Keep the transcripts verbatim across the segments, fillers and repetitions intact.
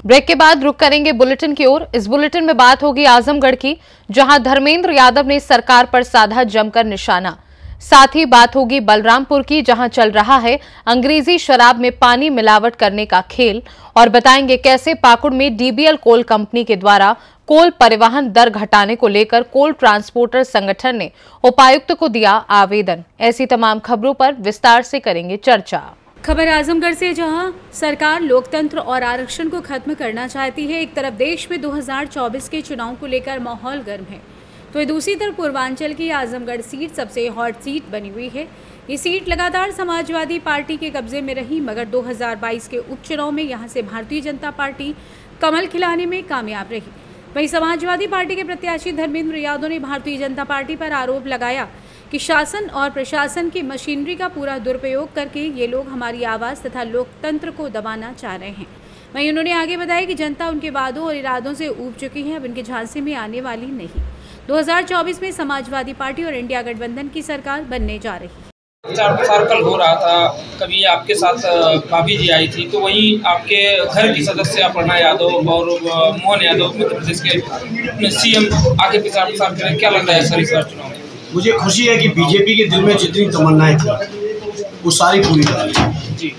Break के बाद रुक करेंगे बुलेटिन की ओर। इस बुलेटिन में बात होगी आजमगढ़ की, जहां धर्मेंद्र यादव ने सरकार पर साधा जमकर निशाना। साथ ही बात होगी बलरामपुर की, जहां चल रहा है अंग्रेजी शराब में पानी मिलावट करने का खेल, और बताएंगे कैसे पाकुड़ में डीबीएल कोल कंपनी के द्वारा कोल परिवहन दर घटाने को लेकर कोल ट्रांसपोर्टर संगठन ने उपायुक्त को दिया आवेदन। ऐसी तमाम खबरों पर विस्तार से करेंगे चर्चा। खबर आजमगढ़ से, जहां सरकार लोकतंत्र और आरक्षण को खत्म करना चाहती है। एक तरफ देश में दो हज़ार चौबीस के चुनाव को लेकर माहौल गर्म है, तो दूसरी तरफ पूर्वांचल की आजमगढ़ सीट सबसे हॉट सीट बनी हुई है। ये सीट लगातार समाजवादी पार्टी के कब्जे में रही, मगर दो हज़ार बाईस के उपचुनाव में यहां से भारतीय जनता पार्टी कमल खिलाने में कामयाब रही। वहीं समाजवादी पार्टी के प्रत्याशी धर्मेंद्र यादव ने भारतीय जनता पार्टी पर आरोप लगाया कि शासन और प्रशासन की मशीनरी का पूरा दुरुपयोग करके ये लोग हमारी आवाज़ तथा लोकतंत्र को दबाना चाह रहे हैं। वहीं उन्होंने आगे बताया कि जनता उनके वादों और इरादों से ऊब चुकी है, अब इनके झांसे में आने वाली नहीं। दो हज़ार चौबीस में समाजवादी पार्टी और इंडिया गठबंधन की सरकार बनने जा रही है। प्रचार प्रसार कल हो रहा था, कभी आपके साथ भाभी जी आई थी, तो वहीं आपके घर की सदस्य अपर्णा यादव और मोहन यादव मध्य प्रदेश के सीएम आके प्रचार प्रसार करें। क्या लग रहा है सर इस बार चुनाव में? मुझे खुशी है कि बीजेपी के दिल में जितनी तमन्नाएं थी वो सारी पूरी कर ली।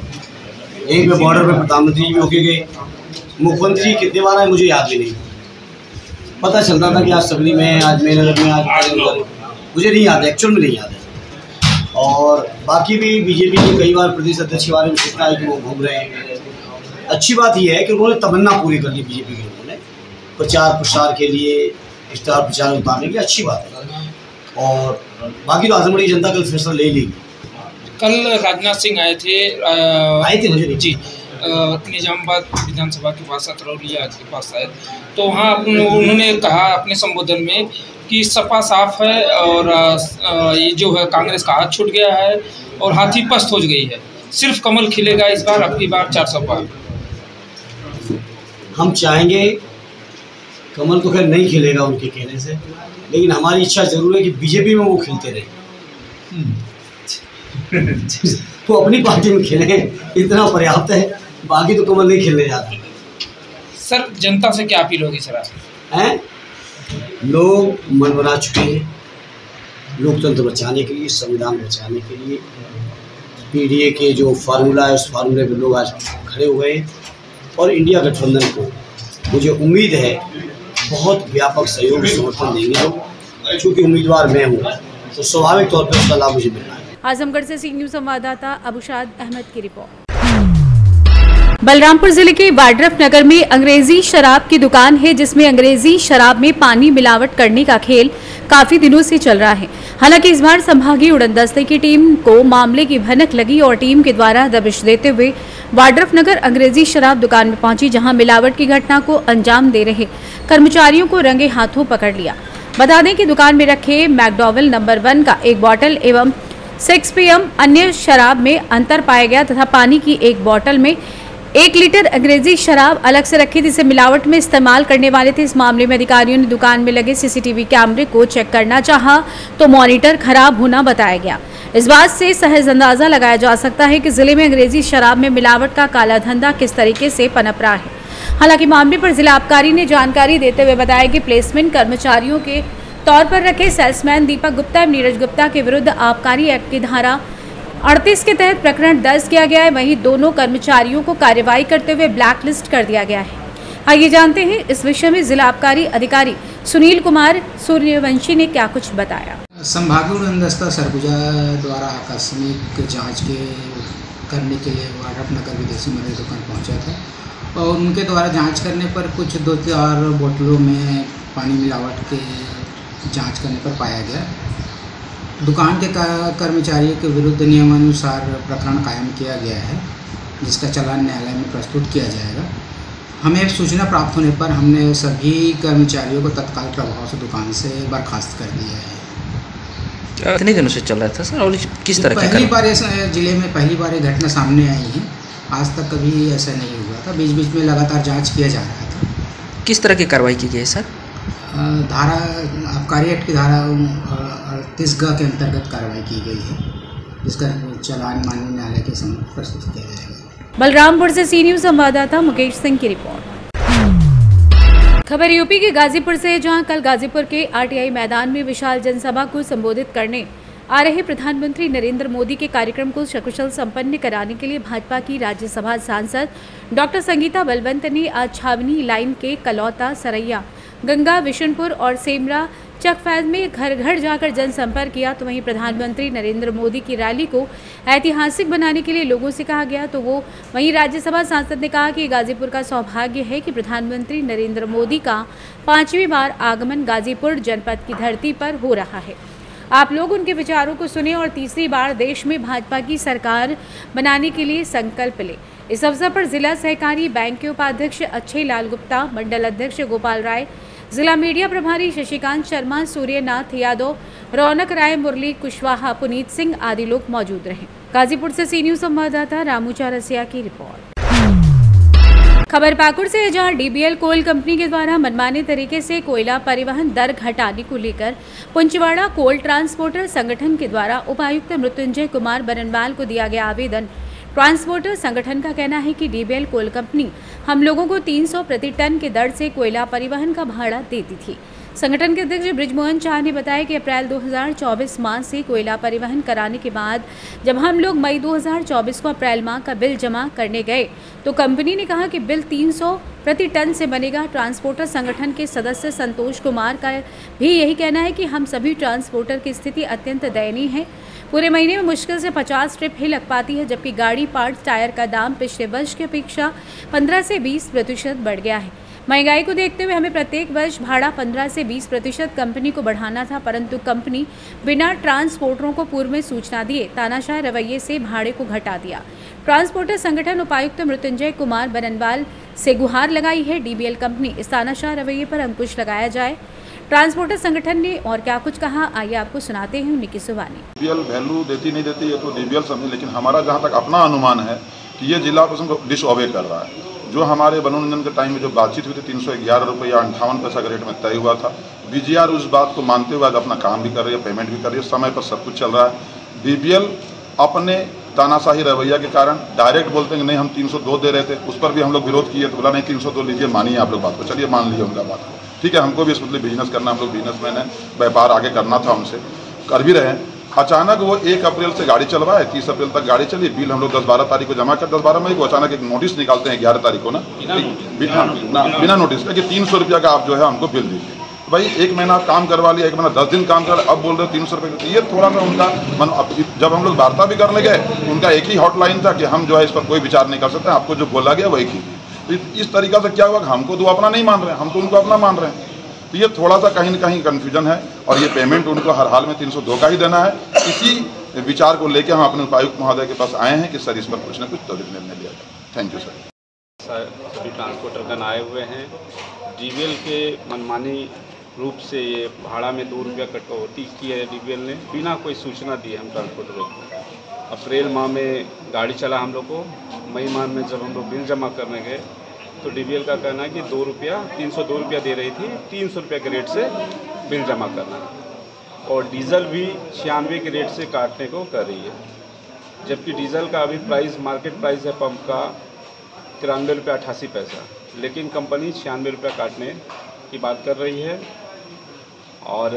एक में बॉर्डर पे प्रधानमंत्री भी होके गए, मुख्यमंत्री कितने बार आए मुझे याद भी नहीं। पता चलता था कि आज सबरी में, आज मेनगर में, आज मुझे नहीं याद है, एक्चुअल में नहीं याद है। और बाकी भी बीजेपी के कई बार प्रदेश अध्यक्ष के बारे में सूचना है कि वो घूम रहे हैं। अच्छी बात यह है कि उन्होंने तमन्ना पूरी कर ली बीजेपी के लोगों ने, प्रचार प्रसार के लिए, स्टार प्रचार उतारने की अच्छी बात है। और बाकी तो आजमगढ़ की जनता कल फैसला ले लेगी। कल राजनाथ सिंह आए थे आए थे मुझे जी निजामाबाद विधानसभा के पास, अतरौलिया के पास आए, तो वहाँ उन्होंने कहा अपने संबोधन में कि सपा साफ है और ये जो है कांग्रेस का हाथ छूट गया है और हाथी पस्त हो गई है, सिर्फ कमल खिलेगा इस बार, अब की बार चार सौ पार। हम चाहेंगे कमल तो खैर नहीं खिलेगा उनके कहने से, लेकिन हमारी इच्छा जरूर है कि बीजेपी में वो खिलते रहे। वो अपनी पार्टी में खेले, इतना पर्याप्त है, बाकी तो कमल नहीं खेलने जाते। सर जनता से क्या अपील होगी सर? हैं लोग मन बना चुके हैं लोकतंत्र बचाने के लिए, संविधान बचाने के लिए। पीडीए के जो फार्मूला है उस फार्मूले पे लोग आज खड़े हुए हैं, और इंडिया गठबंधन को मुझे उम्मीद है बहुत व्यापक सहयोग समर्थन देंगे लोग, क्योंकि उम्मीदवार मैं हूँ तो स्वाभाविक तौर पर उसका लाभ मुझे मिलना है। आजमगढ़ से सी न्यूज़ संवाददाता अबुशाद अहमद की रिपोर्ट। बलरामपुर जिले के वाड्रफ नगर में अंग्रेजी शराब की दुकान है, जिसमें अंग्रेजी शराब में पानी मिलावट करने का खेल काफी दिनों से चल रहा है। हालांकि इस बार संभागीय उड़नदस्ते की टीम को मामले की भनक लगी और टीम के द्वारा दबिश देते हुए वाड्रफ नगर अंग्रेजी शराब दुकान में पहुंची, जहां मिलावट की घटना को अंजाम दे रहे कर्मचारियों को रंगे हाथों पकड़ लिया। बता दें कि दुकान में रखे मैकडॉवेल नंबर वन का एक बॉटल एवं सिक्स पी एम अन्य शराब में अंतर पाया गया तथा पानी की एक बॉटल में एक लीटर अंग्रेजी शराब अलग से रखी, जिसे मिलावट में इस्तेमाल करने वाले थे। इस मामले में अधिकारियों ने दुकान में लगे सीसीटीवी कैमरे को चेक करना चाहा तो मॉनिटर खराब होना बताया गया। इस बात से सहज अंदाजा लगाया जा सकता है कि जिले में अंग्रेजी शराब में मिलावट का काला धंधा किस तरीके से पनप रहा है। हालांकि मामले पर जिला आबकारी ने जानकारी देते हुए बताया कि प्लेसमेंट कर्मचारियों के तौर पर रखे सेल्समैन दीपक गुप्ता एवं नीरज गुप्ता के विरुद्ध आबकारी एक्ट की धारा अड़तीस के तहत प्रकरण दर्ज किया गया है। वहीं दोनों कर्मचारियों को कार्रवाई करते हुए ब्लैक लिस्ट कर दिया गया है। आइए जानते हैं इस विषय में जिला आबकारी अधिकारी सुनील कुमार सूर्यवंशी ने क्या कुछ बताया। संभागीय उड़नदस्ता सरगुजा द्वारा आकस्मिक जांच के करने के लिए वाड्रफ नगर विदेशी मदिरा दुकान पहुंचा था, और उनके द्वारा जांच करने पर कुछ दो चार बोतलों में पानी मिलावट के जांच करने पर पाया गया। दुकान के कर्मचारियों के विरुद्ध नियमानुसार प्रकरण कायम किया गया है, जिसका चालान न्यायालय में प्रस्तुत किया जाएगा। हमें सूचना प्राप्त होने पर हमने सभी कर्मचारियों को तत्काल प्रभाव से दुकान से बर्खास्त कर दिया है। कितने दिनों से चल रहा था सर, और किस तरह की? पहली बार ऐसा जिले में पहली बार ये घटना सामने आई है, आज तक कभी ऐसा नहीं हुआ था। बीच बीच में लगातार जाँच किया जा रहा था। किस तरह की कार्रवाई की गई है सर? धारा आबकारी एक्ट की धारा अड़तीस ग के अंतर्गत कार्रवाई की गई है, जिसका चालान माननीय न्यायालय के समक्ष प्रस्तुत किया जाएगा। बलरामपुर से सी न्यूज संवाददाता मुकेश सिंह की रिपोर्ट। खबर यूपी के गाजीपुर से, जहां कल गाजीपुर के आरटीआई मैदान में विशाल जनसभा को संबोधित करने आ रहे प्रधानमंत्री नरेंद्र मोदी के कार्यक्रम को सकुशल संपन्न कराने के लिए भाजपा की राज्यसभा सांसद डॉक्टर संगीता बलवंत ने आज छावनी लाइन के कलौता, सरैया, गंगा, विशुनपुर और सेमरा चकफैद में घर घर जाकर जनसंपर्क किया। तो वहीं प्रधानमंत्री नरेंद्र मोदी की रैली को ऐतिहासिक बनाने के लिए लोगों से कहा गया। तो वो वहीं राज्यसभा सांसद ने कहा कि गाजीपुर का सौभाग्य है कि प्रधानमंत्री नरेंद्र मोदी का पांचवी बार आगमन गाजीपुर जनपद की धरती पर हो रहा है। आप लोग उनके विचारों को सुने और तीसरी बार देश में भाजपा की सरकार बनाने के लिए संकल्प लें। इस अवसर पर जिला सहकारी बैंक के उपाध्यक्ष अक्षय लाल गुप्ता, मंडल अध्यक्ष गोपाल राय, जिला मीडिया प्रभारी शशिकांत शर्मा, सूर्यनाथ यादव, रौनक राय, मुरली कुशवाहा, पुनीत सिंह आदि लोग मौजूद रहे। गाजीपुर से सी न्यूज संवाददाता रामू चारसिया की रिपोर्ट। खबर पाकुड़ से है, जहां डीबीएल कोल कंपनी के द्वारा मनमाने तरीके से कोयला परिवहन दर घटाने को लेकर पुंचवाड़ा कोल ट्रांसपोर्टर संगठन के द्वारा उपायुक्त मृत्युंजय कुमार बरनवाल को दिया गया आवेदन। ट्रांसपोर्टर संगठन का कहना है कि डीबीएल कोल कंपनी हम लोगों को तीन सौ प्रति टन के दर से कोयला परिवहन का भाड़ा देती थी। संगठन के अध्यक्ष बृजमोहन शाह ने बताया कि अप्रैल दो हज़ार चौबीस माह से कोयला परिवहन कराने के बाद जब हम लोग मई दो हज़ार चौबीस को अप्रैल माह का बिल जमा करने गए तो कंपनी ने कहा कि बिल तीन सौ प्रति टन से बनेगा। ट्रांसपोर्टर संगठन के सदस्य संतोष कुमार का भी यही कहना है कि हम सभी ट्रांसपोर्टर की स्थिति अत्यंत दयनीय है। पूरे महीने में मुश्किल से पचास ट्रिप ही लग पाती है, जबकि गाड़ी, पार्ट्स, टायर का दाम पिछले वर्ष की अपेक्षा पंद्रह से बीस प्रतिशत बढ़ गया है। महंगाई को देखते हुए हमें प्रत्येक वर्ष भाड़ा पंद्रह से बीस प्रतिशत कंपनी को बढ़ाना था, परंतु कंपनी बिना ट्रांसपोर्टरों को पूर्व में सूचना दिए तानाशाह रवैये से भाड़े को घटा दिया। ट्रांसपोर्टर संगठन उपायुक्त मृत्युंजय कुमार बरनवाल से गुहार लगाई है, डीबीएल कंपनी इस तानाशाह रवैये पर अंकुश लगाया जाए। ट्रांसपोर्टर संगठन ने और क्या कुछ कहा, आइए आपको सुनाते हैं उनकी जुबानी। डीबीएल वैल्यू देती नहीं देती है तो डीबीएल समझे, लेकिन हमारा जहाँ तक अपना अनुमान है कि ये जिला प्रशासन को डिसऑबे कर रहा है। जो हमारे वनोन्नयन के टाइम में जो बातचीत हुई थी तीन सौ ग्यारह रुपया अंठावन पैसा के रेट में तय हुआ था, बीजीआर उस बात को मानते हुए आज अपना काम भी कर रही है, पेमेंट भी कर रही है, समय पर सब कुछ चल रहा है। डीबीएल अपने तानाशाही रवैया के कारण डायरेक्ट बोलते हैं कि नहीं हम तीन सौ दो दे रहे थे, उस पर भी हम लोग विरोध किए तो बोला नहीं तीन सौ दो लीजिए, मानिए आप लोग बात को, चलिए मान लीजिए उनका बात को, ठीक है। हमको भी इस मतलब बिजनेस करना, हम लोग बिजनेसमैन है, व्यापार आगे करना था, हमसे कर भी रहे हैं। अचानक वो एक अप्रैल से गाड़ी चलवाए, तीस अप्रैल तक गाड़ी चली, बिल हम लोग दस बारह तारीख को जमा कर, दस बारह मई को अचानक एक नोटिस निकालते हैं ग्यारह तारीख को ना बिना नोटिस कि तीन सौ रुपया का आप जो है हमको बिल दीजिए। तो भाई एक महीना काम करवा लिया, एक महीना दस दिन काम कर, अब बोल रहे तीन सौ रुपये। ये थोड़ा सा उनका मन, जब हम लोग वार्ता भी करने गए उनका एक ही हॉटलाइन था कि हम जो है इस पर कोई विचार नहीं कर सकते, आपको जो बोला गया वही कीजिए। तो इस तरीका से क्या हुआ, हमको तो अपना नहीं मान रहे हैं, हम तो उनको अपना मान रहे हैं। तो ये थोड़ा सा कहीं न कहीं कन्फ्यूजन है और ये पेमेंट उनको हर हाल में तीन सौ दो का ही देना है। इसी विचार को लेकर हम अपने उपायुक्त महोदय के पास आए हैं कि सर इस पर कुछ न कुछ त्वरित निर्णय लिया जाए। Thank you sir. सर सभी ट्रांसपोर्टरगण आए हुए हैं। डीबीएल के मनमानी रूप से ये भाड़ा में दो रुपया कटौती की है डीबीएल ने, बिना कोई सूचना दी हम ट्रांसपोर्टरों को। अप्रैल माह में गाड़ी चला हम लोग को, मई माह में जब हम लोग बिल जमा करने गए तो डीबीएल का कहना है कि दो रुपया तीन सौ दो रुपया दे रही थी, तीन सौ रुपया के रेट से बिल जमा करना, और डीजल भी छियानवे के रेट से काटने को कर रही है, जबकि डीजल का अभी प्राइस मार्केट प्राइस है पंप का तिरानवे रुपया अट्ठासी पैसा, लेकिन कंपनी छियानवे रुपया काटने की बात कर रही है। और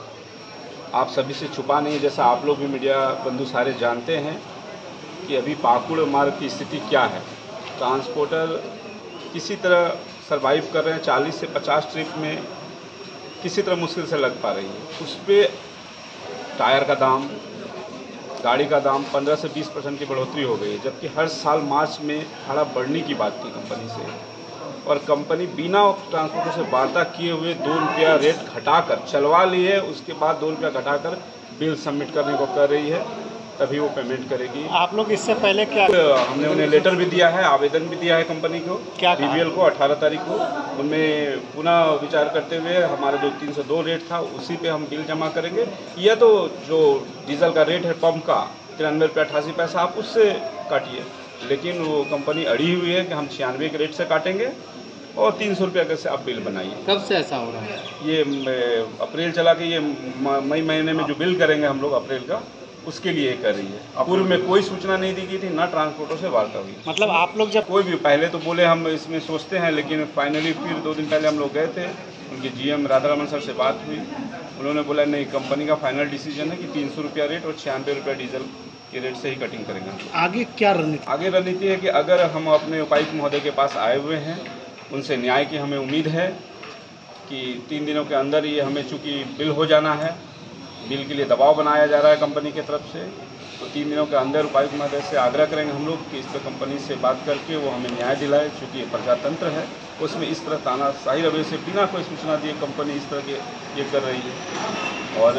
आप सभी से छुपा नहीं, जैसा आप लोग भी मीडिया बंधु सारे जानते हैं कि अभी पाकुड़ मार्ग की स्थिति क्या है। ट्रांसपोर्टर किसी तरह सरवाइव कर रहे हैं, चालीस से पचास ट्रिप में किसी तरह मुश्किल से लग पा रही है। उस पर टायर का दाम, गाड़ी का दाम पंद्रह से बीस परसेंट की बढ़ोतरी हो गई है, जबकि हर साल मार्च में भाड़ा बढ़ने की बात थी कंपनी से, और कंपनी बिना ट्रांसपोर्टर से वार्ता किए हुए दो रुपया रेट घटाकर चलवा ली है, उसके बाद दो रुपया घटाकर बिल सबमिट करने को कर रही है, तभी वो पेमेंट करेगी। आप लोग इससे पहले क्या, हमने उन्हें लेटर भी दिया है, आवेदन भी दिया है कंपनी को, क्या डीबीएल को अठारह तारीख को, उनमें पुनः विचार करते हुए हमारा जो तीन सौ दो रेट था उसी पे हम बिल जमा करेंगे। यह तो जो डीजल का रेट है पंप का तिरानवे रुपये अट्ठासी पैसा, आप उससे काटिए, लेकिन वो कंपनी अड़ी हुई है कि हम छियानवे के रेट से काटेंगे और तीन सौ रुपया कैसे आप बिल बनाइए। कब से ऐसा हो रहा है? ये अप्रैल चला के ये मई महीने में जो बिल करेंगे हम लोग अप्रैल का, उसके लिए कर रही है। पूर्व में कोई सूचना नहीं दी गई थी, ना ट्रांसपोर्टर से वार्ता हुई। मतलब आप लोग जब कोई भी पहले तो बोले हम इसमें सोचते हैं, लेकिन फाइनली फिर दो दिन पहले हम लोग गए थे, उनके जीएम राधारमन सर से बात हुई, उन्होंने बोला नहीं, कंपनी का फाइनल डिसीजन है कि तीन सौ रुपया रेट और छियानवे रुपया डीजल के रेट से ही कटिंग करेंगे। आगे क्या रणनीति? आगे रणनीति है कि अगर हम अपने उपायुक्त महोदय के पास आए हुए हैं, उनसे न्याय की हमें उम्मीद है कि तीन दिनों के अंदर ये हमें चूँकि बिल हो जाना है, बिल के लिए दबाव बनाया जा रहा है कंपनी की तरफ से, तो तीन दिनों के अंदर उपायुक्त महोदय से आग्रह करेंगे हम लोग कि इस पर कंपनी से बात करके वो हमें न्याय दिलाए। चूँकि ये प्रजातंत्र है, उसमें इस तरह तानाशाही रवैये से बिना कोई सूचना दिए कंपनी इस तरह के ये कर रही है। और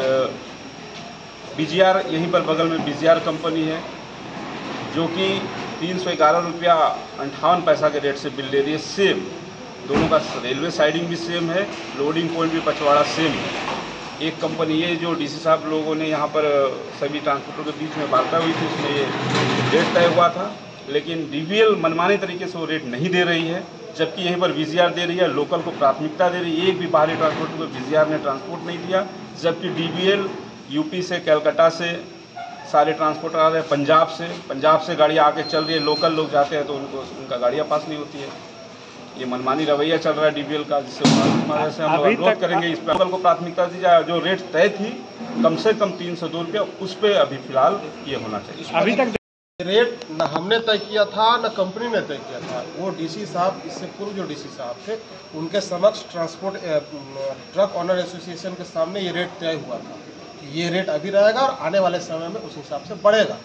बीजीआर यहीं पर बगल में बीजीआर कंपनी है जो कि तीन सौ ग्यारह रुपया अंठावन पैसा के रेट से बिल ले रही है। सेम दोनों का रेलवे साइडिंग भी सेम है, लोडिंग पॉइंट भी पचवाड़ा सेम है। एक कंपनी ये जो डीसी साहब लोगों ने यहाँ पर सभी ट्रांसपोर्टर के बीच में वार्ता हुई थी, उसमें ये रेट तय हुआ था, लेकिन डीवीएल मनमाने तरीके से वो रेट नहीं दे रही है, जबकि यहीं पर वीजीआर दे रही है, लोकल को प्राथमिकता दे रही है। एक भी बाहरी ट्रांसपोर्टर को वीजीआर ने ट्रांसपोर्ट नहीं दिया, जबकि डीवीएल यूपी से, कलकत्ता से सारे ट्रांसपोर्टर आ रहे हैं, पंजाब से पंजाब से गाड़ियाँ आके चल रही है, लोकल लोग जाते हैं तो उनको उनका गाड़ियाँ पास नहीं होती है। ये मनमानी रवैया चल रहा है डीवीएल का, जिससे से हम लोग अनुरोध करेंगे इस पर लोकल को प्राथमिकता दी जाए। जो रेट तय थी कम से कम तीन सौ दो रुपया, उस पर अभी फिलहाल ये होना चाहिए। अभी तक रेट न हमने तय किया था न कंपनी ने तय किया था, वो डीसी साहब, इससे पूर्व जो डीसी साहब थे उनके समक्ष ट्रांसपोर्ट ट्रक ऑनर एसोसिएशन के सामने ये रेट तय हुआ था कि ये रेट अभी रहेगा और आने वाले समय में उस हिसाब से बढ़ेगा।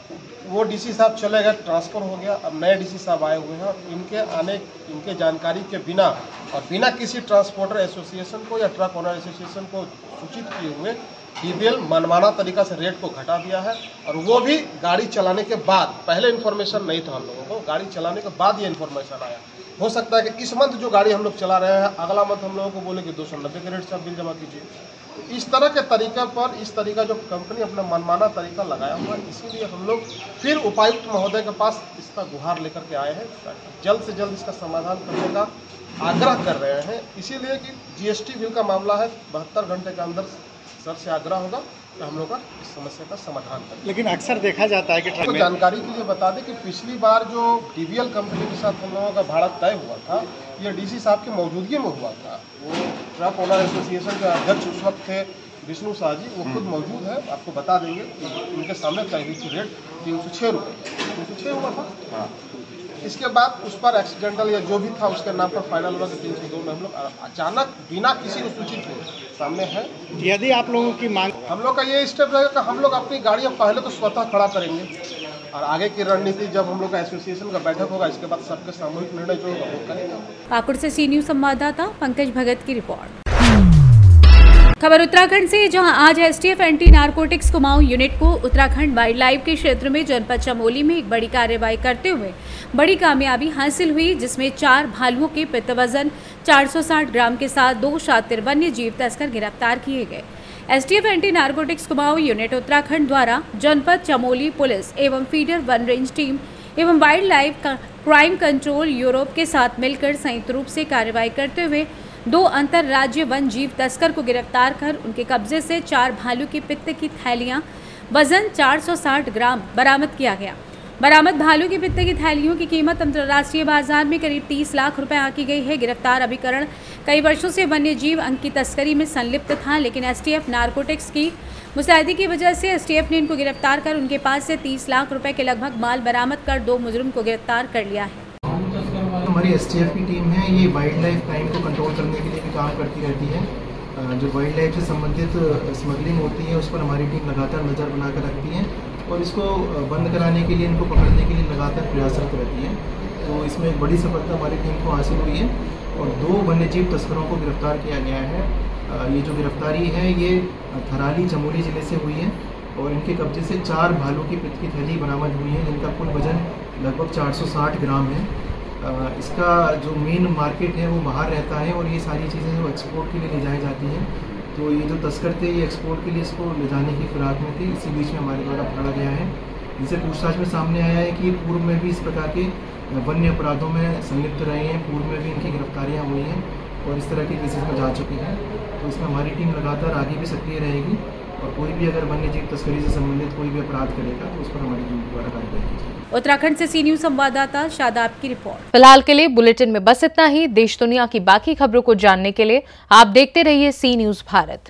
वो डीसी साहब चले गए, ट्रांसफ़र हो गया, अब नए डीसी साहब आए हुए हैं। इनके आने इनके जानकारी के बिना और बिना किसी ट्रांसपोर्टर एसोसिएशन को या ट्रक ऑनर एसोसिएशन को सूचित किए हुए डीवीएल मनमाना तरीका से रेट को घटा दिया है, और वो भी गाड़ी चलाने के बाद। पहले इन्फॉर्मेशन नहीं था हम लोगों को, गाड़ी चलाने के बाद ये इन्फॉर्मेशन आया। हो सकता है कि इस मंथ जो गाड़ी हम लोग चला रहे हैं, अगला मंथ हम लोगों को बोले कि दो सौ नब्बे के रेट से आप बिल जमा कीजिए। तो इस तरह के तरीके पर, इस तरीका जो कंपनी अपना मनमाना तरीका लगाया हुआ है, इसीलिए हम लोग फिर उपायुक्त महोदय के पास इसका गुहार लेकर के आए हैं, जल्द से जल्द इसका समाधान करने का आग्रह कर रहे हैं। इसीलिए कि जीएसटी बिल का मामला है, बहत्तर घंटे के अंदर सर से आग्रह होगा कि हम लोग का इस समस्या का समाधान करें। लेकिन अक्सर देखा जाता है कि तो जानकारी के लिए बता दें कि पिछली बार जो डीवीएल कंपनी के साथ हम लोगों का भाड़ा तय हुआ था, ये डीसी साहब की मौजूदगी में हुआ था। वो ट्रक ओनर एसोसिएशन के अध्यक्ष उस वक्त थे विष्णु शाह जी, वो खुद मौजूद है, आपको बता देंगे। उनके सामने तय हुई थी रेट तीन सौ छः रुपये तीन सौ छः हुआ था। हाँ, इसके बाद उस पर एक्सीडेंटल या जो भी था उसके नाम पर फाइनल हुआ कि तीन सौ दो में हम लोग अचानक बिना किसी को सूचित हुए सामने है। यदि आप लोगों की मांग, हम लोग का ये स्टेप रहेगा कि हम लोग अपनी गाड़ियाँ पहले तो स्वतः खड़ा करेंगे, और आगे की रणनीति जब हम लोग का एसोसिएशन का बैठक होगा, इसके बाद सबके सामूहिक निर्णय जो होगा वो करेंगे। पाकुड़ से सी न्यूज संवाददाता पंकज भगत की रिपोर्ट। खबर उत्तराखंड से, जहां आज STF anti narcotics Kumaon unit को उत्तराखंड वाइल्ड लाइफ के क्षेत्र में जनपद चमोली में एक बड़ी कार्रवाई करते हुए बड़ी कामयाबी हासिल हुई, जिसमें चार भालुओं के पित्त वजन चार सौ साठ ग्राम के साथ दो शातिर वन्य जीव तस्कर गिरफ्तार किए गए। STF anti narcotics Kumaon unit Uttarakhand द्वारा जनपद चमोली पुलिस एवं फीडर वन रेंज टीम एवं वाइल्ड लाइफ क्राइम कंट्रोल यूरोप के साथ मिलकर संयुक्त रूप से कार्रवाई करते हुए दो अंतर्राज्यीय वन जीव तस्कर को गिरफ्तार कर उनके कब्जे से चार भालू के पित्त की थैलियां वजन चार सौ साठ ग्राम बरामद किया गया। बरामद भालू की पित्त की थैलियों की कीमत अंतर्राष्ट्रीय बाजार में करीब तीस लाख रुपए आंकी गई है। गिरफ्तार अभिकरण कई वर्षों से वन्य जीव अंग की तस्करी में संलिप्त था, लेकिन एसटीएफ नारकोटिक्स की मुस्तैदी की वजह से एसटीएफ ने इनको गिरफ्तार कर उनके पास से तीस लाख रुपए के लगभग माल बरामद कर दो मुजरिम को गिरफ्तार कर लिया है। हमारी एसटीएफ की टीम है, ये वाइल्ड लाइफ क्राइम को कंट्रोल करने के लिए भी काम करती रहती है। जो वाइल्ड लाइफ से संबंधित स्मगलिंग होती है उस पर हमारी टीम लगातार नज़र बनाकर रखती है, और इसको बंद कराने के लिए, इनको पकड़ने के लिए लगातार प्रयासरत रहती है। तो इसमें एक बड़ी सफलता हमारी टीम को हासिल हुई है, और दो वन्यजीव तस्करों को गिरफ्तार किया गया है। ये जो गिरफ्तारी है ये थराली चमोली ज़िले से हुई है, और इनके कब्जे से चार भालू की पित्त की थैली बरामद हुई है, जिनका कुल वजन लगभग चार सौ साठ ग्राम है। इसका जो मेन मार्केट है वो बाहर रहता है, और ये सारी चीज़ें जो एक्सपोर्ट के लिए ले जाई जाती हैं। तो ये जो तस्कर थे ये एक्सपोर्ट के लिए इसको ले जाने की फिराक में थे, इसी बीच में हमारे द्वारा पकड़ा गया है। इनसे पूछताछ में सामने आया है कि ये पूर्व में भी इस प्रकार के वन्य अपराधों में संलिप्त रहे हैं, पूर्व में भी इनकी गिरफ्तारियाँ हुई हैं और इस तरह के केसेस में जा चुके हैं। तो इसमें हमारी टीम लगातार आगे भी सक्रिय रहेगी और कोई भी अगर वन्य जीव तस्करी से संबंधित कोई भी अपराध करेगा तो उस पर हमारी टीम द्वारा कार्रवाई की जाएगी। उत्तराखंड से सी न्यूज संवाददाता शादाब की रिपोर्ट। फिलहाल के लिए बुलेटिन में बस इतना ही। देश दुनिया की बाकी खबरों को जानने के लिए आप देखते रहिए सी न्यूज भारत।